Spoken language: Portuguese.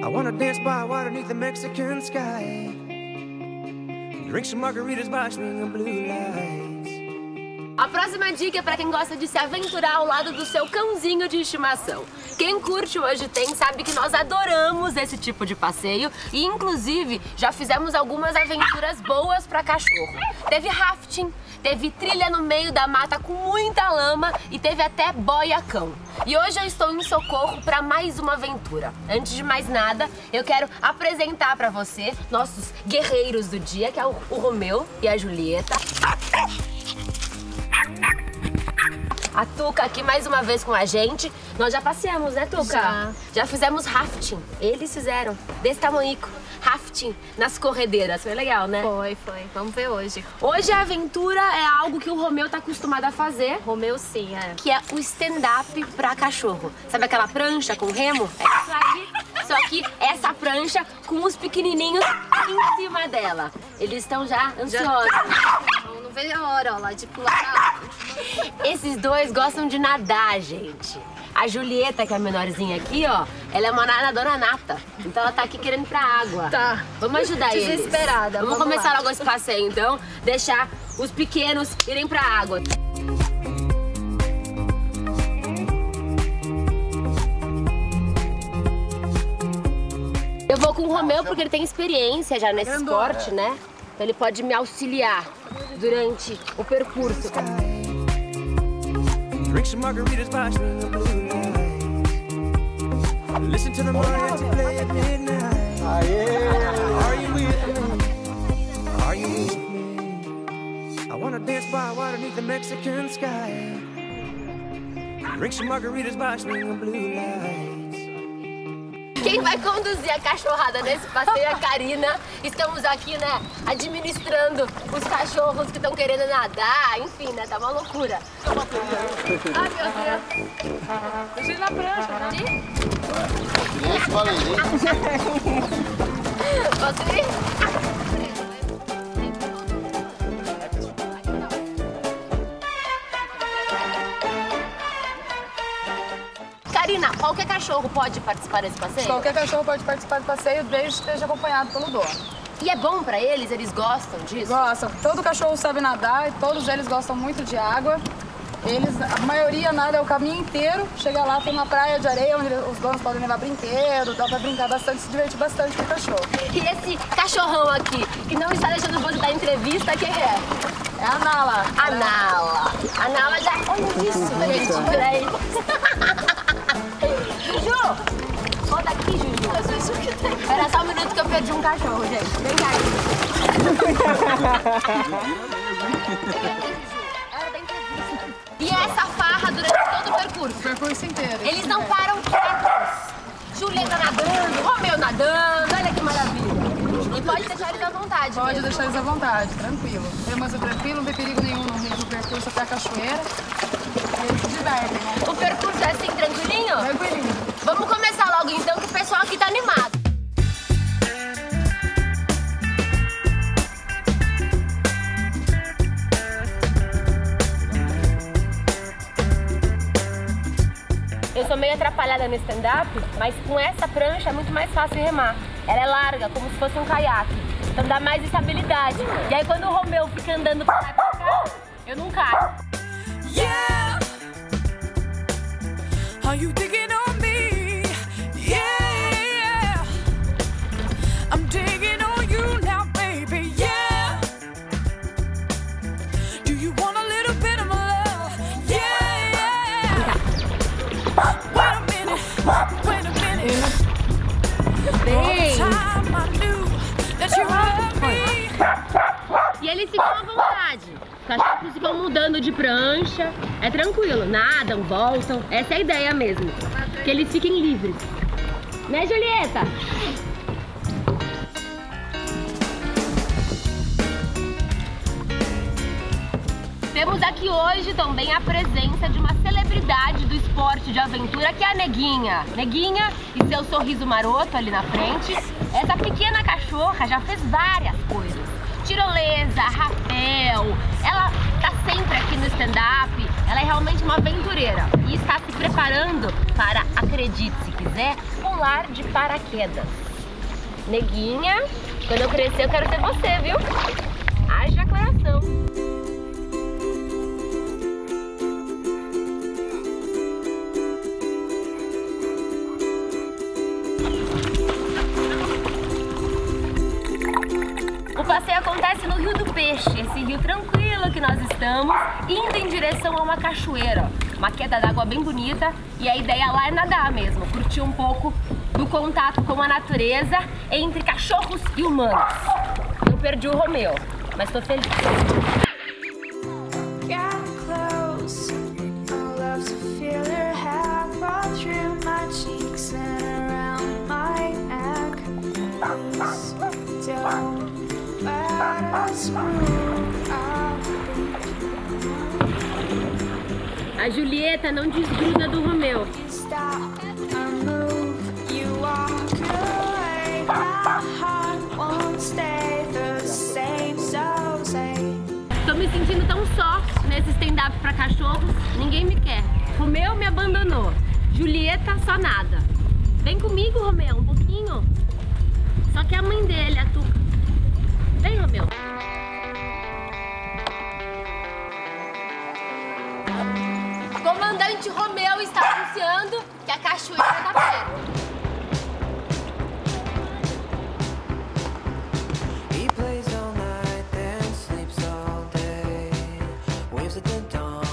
I wanna dance by water beneath the Mexican sky. Drink some margaritas by swinging blue lights. A próxima dica é pra quem gosta de se aventurar ao lado do seu cãozinho de estimação. Quem curte o Hoje Tem sabe que nós adoramos esse tipo de passeio e, inclusive, já fizemos algumas aventuras boas pra cachorro. Teve rafting, teve trilha no meio da mata com muita lama e teve até boia-cão. E hoje eu estou em Socorro para mais uma aventura. Antes de mais nada, eu quero apresentar para você nossos guerreiros do dia, que é o Romeu e a Julieta. A Tuca aqui mais uma vez com a gente. Nós já passeamos, né, Tuca? Já fizemos rafting. Eles fizeram, desse tamanhico. Rafting nas corredeiras. Foi legal, né? Foi. Vamos ver hoje. Hoje a aventura é algo que o Romeu tá acostumado a fazer. Romeu sim, é. Que é o stand-up pra cachorro. Sabe aquela prancha com remo? É isso aí. Só que essa prancha com os pequenininhos em cima dela. Eles estão já ansiosos. Não vejo a hora, ó, lá de pular. Esses dois gostam de nadar, gente. A Julieta, que é a menorzinha aqui, ó, ela é uma nadadora nata. Então ela tá aqui querendo ir pra água. Tá. Vamos ajudar eles. Desesperada. Vamos começar logo esse passeio, então. Deixar os pequenos irem pra água. Eu vou com o Romeu porque ele tem experiência já nesse esporte, né? Então ele pode me auxiliar durante o percurso. Drink some margaritas by swinging blue lights. Listen to the mariachi play at midnight. Are you with me? Are you with me? I wanna dance by water beneath the Mexican sky. Drink some margaritas by swinging blue lights. Quem vai conduzir a cachorrada nesse passeio é a Karina. Estamos aqui, né, administrando os cachorros que estão querendo nadar, enfim, né, tá uma loucura. Ai, meu Deus. Deixa ele na prancha, tá? Posso ir? Karina, qualquer cachorro pode participar desse passeio? Qualquer cachorro pode participar do passeio desde que esteja acompanhado pelo dono. E é bom pra eles? Eles gostam disso? Gostam. Todo cachorro sabe nadar e todos eles gostam muito de água. A maioria nada o caminho inteiro. Chega lá, tem uma praia de areia onde os donos podem levar brinquedo, dá pra brincar bastante, se divertir bastante com o cachorro. E esse cachorrão aqui, que não está deixando você dar entrevista, quem é? É a Nala. A Nala. A Nala já... Olha isso, gente. Peraí. Juju! Volta aqui, Juju. Espera só um minuto que eu perdi um cachorro, gente. Vem cá, Juju. E essa farra durante todo o percurso? O percurso inteiro. Eles não param quietos. Julieta nadando, Romeu nadando, olha que maravilha. E pode deixar eles à vontade. Pode mesmo. deixar eles à vontade, tranquilo. Mas é tranquilo, não tem perigo nenhum no percurso até a cachoeira. E eles se divertem, né? O percurso é assim, tranquilinho? Tranquilinho. Vamos começar logo então, que o pessoal aqui tá animado. Eu sou meio atrapalhada no stand-up, mas com essa prancha é muito mais fácil remar. Ela é larga, como se fosse um caiaque. Então dá mais estabilidade. E aí quando o Romeu fica andando pra lá e pra cá, eu não caio. Yeah. Are you digging on me? Yeah. I'm digging on you now, baby. Yeah. Do you want a little bit of my love? Yeah. Wait a minute. Wait a minute. Bem. Time I knew that you loved me. E eles ficam à vontade. Os cachorros ficam mudando de prancha. É tranquilo, nadam, voltam. Essa é a ideia mesmo. Que eles fiquem livres. Né, Julieta? Temos aqui hoje também a presença de uma celebridade do esporte de aventura, que é a Neguinha. Neguinha e seu sorriso maroto ali na frente. Essa pequena cachorra já fez várias coisas. Tirolesa, rapel, ela tá sempre aqui no stand-up, ela é realmente uma aventureira e está se preparando para, acredite se quiser, um pular de paraquedas. Neguinha, quando eu crescer eu quero ser você, viu? Haja coração. O passeio acontece no Rio do Peixe, esse rio tranquilo que nós estamos, indo em direção a uma cachoeira, uma queda d'água bem bonita, e a ideia lá é nadar mesmo, curtir um pouco do contato com a natureza entre cachorros e humanos. Eu perdi o Romeu, mas tô feliz. A Julieta não desgruda do Romeu. Tô me sentindo tão só nesse stand-up pra cachorros, ninguém me quer. Romeu me abandonou, Julieta só nada. Vem comigo, Romeu, um pouquinho. Só que é a mãe dele, a Tuca. Vem, Romeu. Comandante Romeu está anunciando que a cachoeira tá perto. He plays all night, then sleeps all day. Waves at the dawn.